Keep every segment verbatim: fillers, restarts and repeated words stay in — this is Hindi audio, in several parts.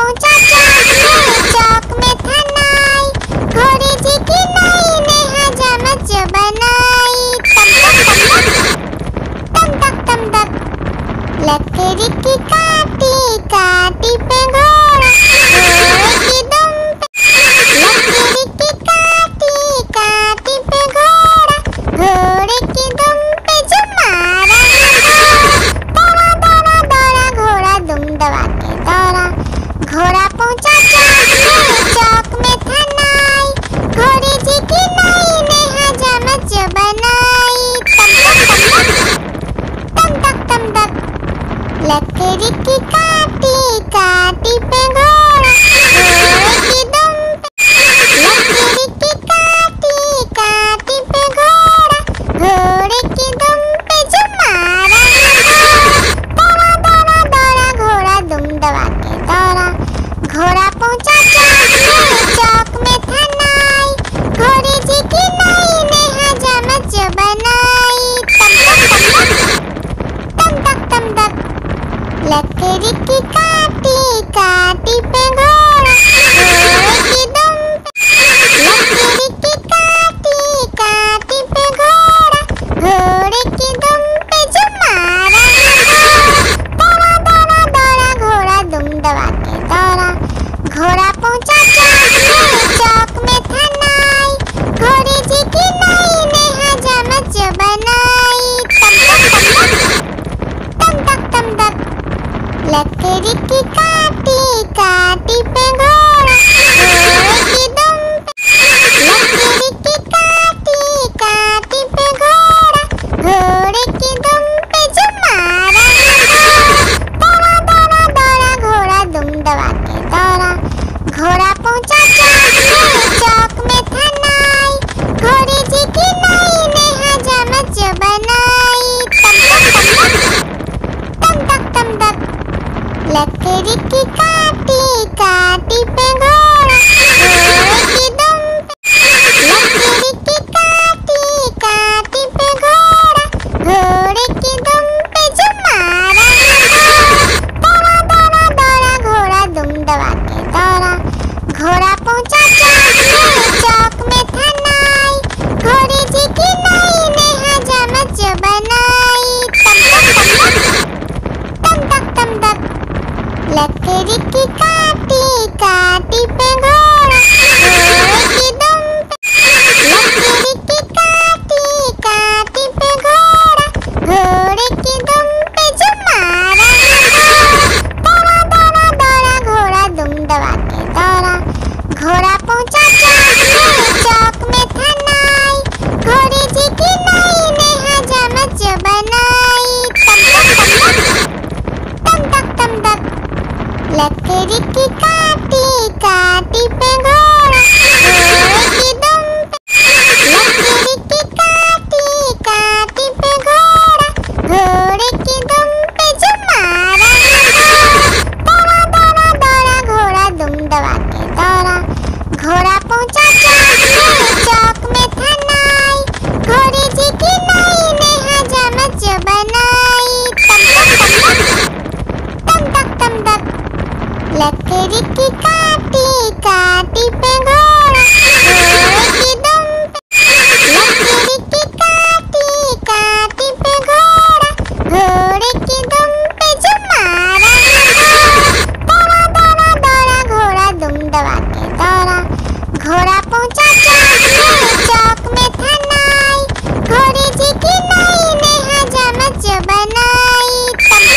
पहुंचा चौक में, चौक में था नाई, घोड़ी जी की नाई ने हजामत जो बनाई। तम तक तम तक तम तक लकड़ी की काटी, काटी पे घोड़ा, घोड़े की दुम पे लकड़ी की काटी, काटी पे घोड़ा, घोड़े की दुम पे जो मारा दौड़ा दौड़ा दौड़ा घोड़ा दुम दबा के दौड़ा। घोड़ा पहुंचा चौक में, चौक में था नाई, घोड़ी जी की नाई ने हजामत जो बनाई। तम तक तम तक लकड़ी की काटी, काटी पे घोड़ा, घोड़े की दुम पे लकड़ी की काटी, काटी पे घोड़ा, घोड़े की दुम पे जो मारा दौड़ा दौड़ा दौड़ा घोड़ा दुम दबा के दौड़ा। घोड़ा पहुंचा चौक में, चौक में था नाई, घोड़ी जी की नाई ने हजामत जो बनाई। तम तक तम तक लकड़ी की काटी, काटी पे घोड़ा, घोड़े की दुम पे लकड़ी की काटी, काटी पे घोड़ा, घोड़े की दुम पे जो मारा दौड़ा दौड़ा दौड़ा घोड़ा दुम दबा के दौड़ा। घोड़ा पहुंचा चौक में, चौक में था नाई, घोड़ी जी की नाई ने हजामत जो बनाई। तम तक तम तक लकड़ी की काटी, काटी पे घोड़ा, घोड़े की दुम पे लकड़ी की काटी, काटी पे घोड़ा, घोड़े की दुम पे जो मारा दौड़ा दौड़ा दौड़ा घोड़ा दुम दबा के दौड़ा। घोड़ा पहुंचा चौक में, चौक में था नाई, घोड़ी जी की नाई ने हजामत जो बनाई। तम तक तम तक लकड़ी की काटी, काटी पे घोड़ा, घोड़े की दुम पे लकड़ी की काटी, काटी पे घोड़ा, घोड़े की दुम पे जो मारा दौड़ा दौड़ा दौड़ा घोड़ा दुम दबा के दौड़ा। घोड़ा पहुंचा चौक में, चौक में था नाई, घोड़ी जी की नाई ने हजामत जो बनाई। तम तक तम तक लकड़ी की काटी, काटी पे घोड़ा, घोड़े की दुम पे लकड़ी की काटी, काटी पे घोड़ा, घोड़े की दुम पे जो मारा दौड़ा दौड़ा दौड़ा घोड़ा दुम दबा के दौड़ा। घोड़ा पहुंचा चौक में, चौक में था नाई, घोड़ी जी की नाई ने हजामत जो बनाई। तम तक तम तक लकड़ी की काटी, काटी पे घोड़ा, घोड़े की दुम पे लकड़ी की काटी, काटी पे घोड़ा, घोड़े की दुम पे जो मारा दौड़ा दौड़ा दौड़ा घोड़ा दुम दबा के दौड़ा। घोड़ा पहुंचा चौक में, चौक में था नाई, घोड़ी जी की नाई ने हजामत जो बनाई। तम तक तम तक लकड़ी की काटी, काटी पे घोड़ा, घोड़े की दुम पे लकड़ी की काटी, काटी पे घोड़ा, घोड़े की दुम पे जो मारा दौड़ा दौड़ा दौड़ा घोड़ा दुम दबा के दौड़ा। घोड़ा पहुंचा चौक में, चौक में था नाई, घोड़ी जी की नाई ने हजामत जो बनाई।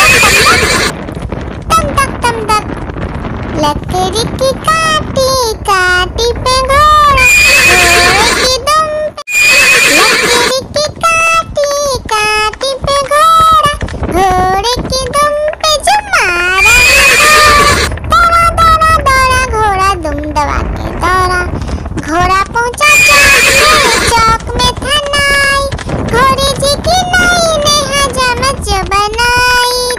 तम तक तम तक लकड़ी की काटी, काटी पे घोड़ा, घोड़े की दुम पे लकड़ी की काटी, काटी पे घोड़ा, घोड़े की दुम पे जो मारा दौड़ा दौड़ा दौड़ा घोड़ा दुम दबा के दौड़ा। घोड़ा पहुंचा चौक में, चौक में था नाई, घोड़ी जी की नाई ने हजामत जो बनाई।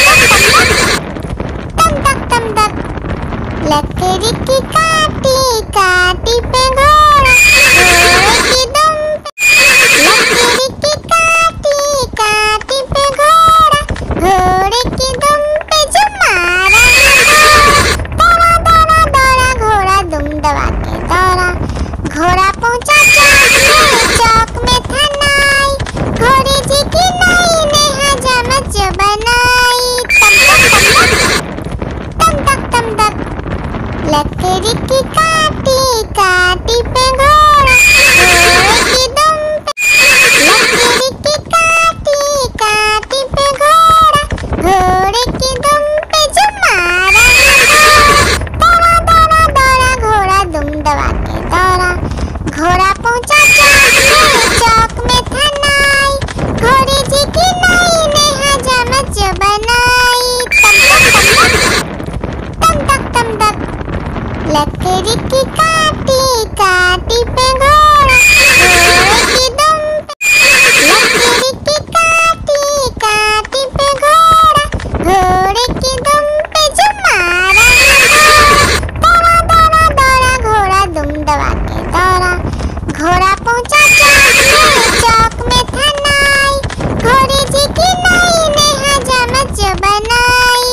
तम तक तम तक लकड़ी की काटी, काटी पे घोड़ा, घोड़े की दुम पे लकड़ी की काटी, काटी पे घोड़ा, घोड़े की दुम पे जो मारा दौड़ा लकड़ी की काटी काटी पे घोड़ा, घोड़े की दुम पे। लकड़ी की काटी काटी पे घोड़ा, घोड़े की दुम पे जो मारा दौड़ा दौड़ा दौड़ा घोड़ा दुम दबा के दौड़ा। घोड़ा पहुंचा चौक में, चौक में था नाई, घोड़े जी की नाई ने हजामत जो बनाई। तम तक तम तक तम तक लकड़ी की काटी काटी पे घोड़ा, घोड़े की दुम पे। लकड़ी की काटी काटी पे घोड़ा, घोड़े की दुम पे जो मारा दौड़ा दौड़ा दौड़ा घोड़ा दुम दबा के दौड़ा। घोड़ा पहुंचा चौक में, चौक में था नाई, घोड़े जी की नाई ने हजामत जो बनाई।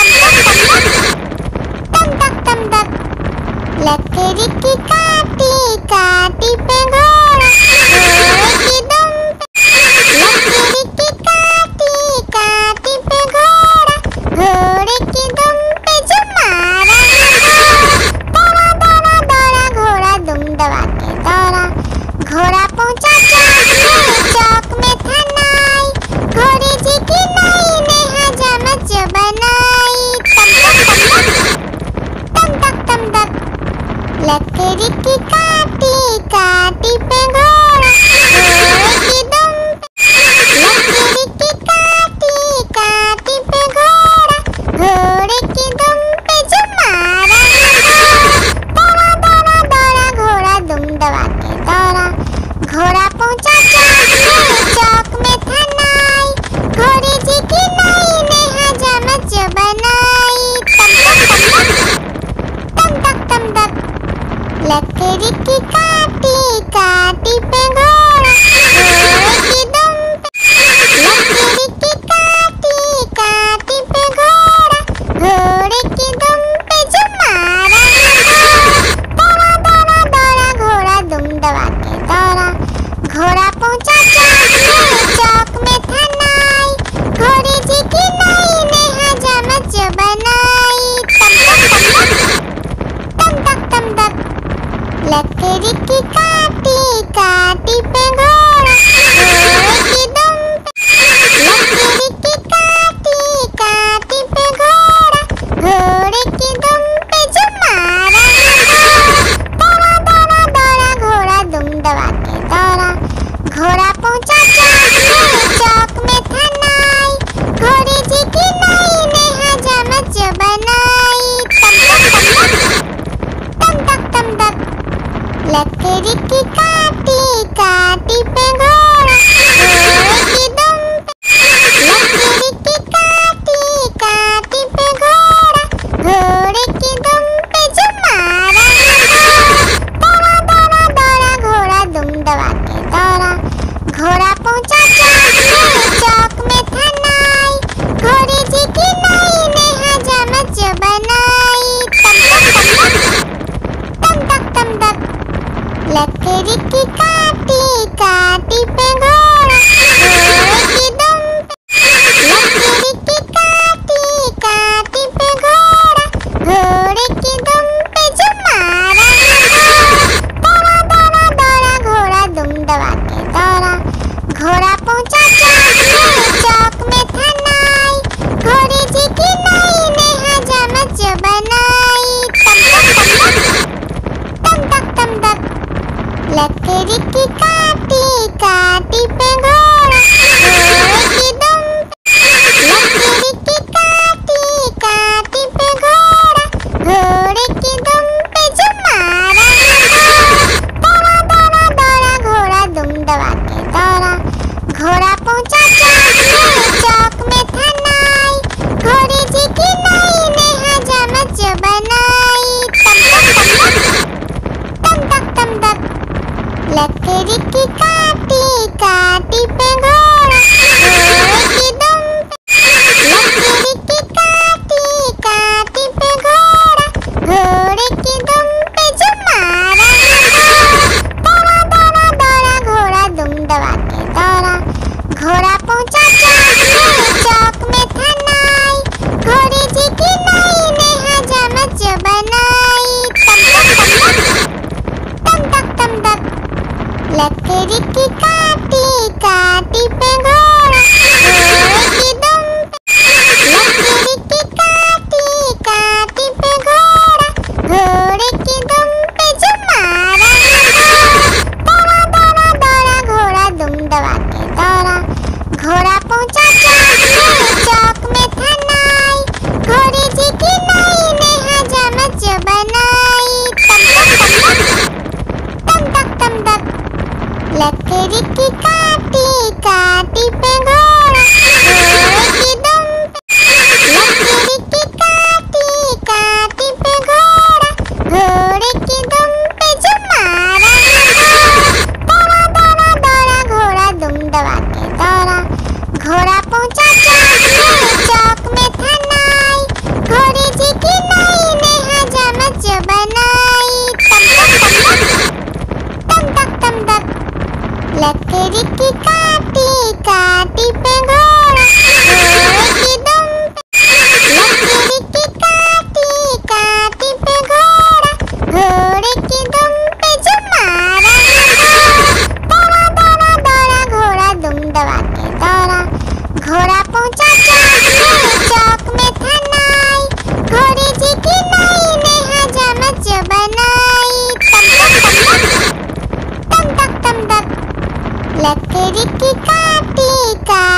तम तक तम तक लकड़ी की काटी काटी पे घोड़ा, घोड़े की दुम पे। लकड़ी की काटी काटी पे घोड़ा, घोड़े की दुम पे जो मारा दौड़ा दौड़ा दौड़ा घोड़ा दुम दबा के दौड़ा। घोड़ा पहुंचा चौक में, चौक में था नाई, घोड़े जी की नाई ने हजामत जो बनाई। तम तक तम तक लकड़ी की काटी काटी पे घोड़ा, घोड़े की दुम पे। लकड़ी की काटी काटी पे घोड़ा, घोड़े की दुम पे जो मारा दौड़ा दौड़ा दौड़ा घोड़ा दुम दबा के दौड़ा। घोड़ा पहुंचा चौक में, चौक में था नाई, घोड़े जी की नाई ने हजामत जो बनाई। तम तक तम तक लकड़ी की काटी काटी पे घोड़ा, घोड़े की दुम पे। लकड़ी की काटी काटी पे घोड़ा, घोड़े की दुम पे जो मारा दौड़ा दौड़ा दौड़ा घोड़ा दुम दबा के दौड़ा। घोड़ा पहुंचा चौक में, चौक में था नाई, घोड़े जी की नाई ने हजामत जो बनाई। तम तक तम तक लकड़ी की काटी काटी पे घोड़ा, घोड़े की दुम पे। लकड़ी की काटी काटी पे घोड़ा, घोड़े की दुम पे जो मारा दौड़ा दौड़ा दौड़ा घोड़ा दुम दबा के दौड़ा। घोड़ा पहुंचा चौक में, चौक में था नाई, घोड़े जी की नाई ने हजामत जो बनाई। तम तक तम तक लकड़ी की काटी काटी पे घोड़ा, घोड़े की दुम पे। लकड़ी की काटी काटी पे घोड़ा, घोड़े की दुम पे जो मारा दौड़ा दौड़ा दौड़ा घोड़ा दुम दबा के दौड़ा। घोड़ा पहुंचा चौक में, चौक में था नाई, घोड़े जी की नाई ने हजामत जो बनाई। तम तक तम तक लकड़ी की काटी काटी पे घोड़ा, घोड़े की दुम पे। लकड़ी की काटी काटी पे घोड़ा, घोड़े की दुम पे जो मारा दौड़ा दौड़ा दौड़ा घोड़ा दुम दबा के दौड़ा। घोड़ा पहुंचा चौक में, चौक में था नाई, घोड़े जी की नाई ने हजामत जो बनाई। तम तक तम तक लकड़ी की काटी काटी लकड़ी की काटी काटी पे घोड़ा, घोड़े की दुम पे। लकड़ी की काटी काटी पे घोड़ा, घोड़े की दुम पे जो मारा दौड़ा दौड़ा दौड़ा घोड़ा दुम दबा के दौड़ा। घोड़ा पहुंचा चौक में, चौक में था नाई, घोड़े जी की नाई ने हजामत जो बनाई। तम तक तम तक तम तक लकड़ी की काटी काटी पे घोड़ा, घोड़े की दुम पे। लकड़ी की काटी काटी पे घोड़ा, घोड़े की दुम पे जो मारा दौड़ा दौड़ा दौड़ा घोड़ा दुम दबा के दौड़ा। घोड़ा पहुंचा चौक में, चौक में था नाई, घोड़े जी की नाई ने हजामत जो बनाई। तम तक तम तक तम तक लकड़ी की काटी काटी पे घोड़ा, घोड़े की दुम पे। लकड़ी की काटी काटी पे घोड़ा, घोड़े की दुम पे जो मारा दौड़ा दौड़ा दौड़ा घोड़ा दुम दबा के दौड़ा। घोड़ा पहुंचा चौक में, चौक में था नाई, घोड़े जी की नाई ने हजामत जो बनाई। तम तक तम तक तम तक लकड़ी की काटी काटी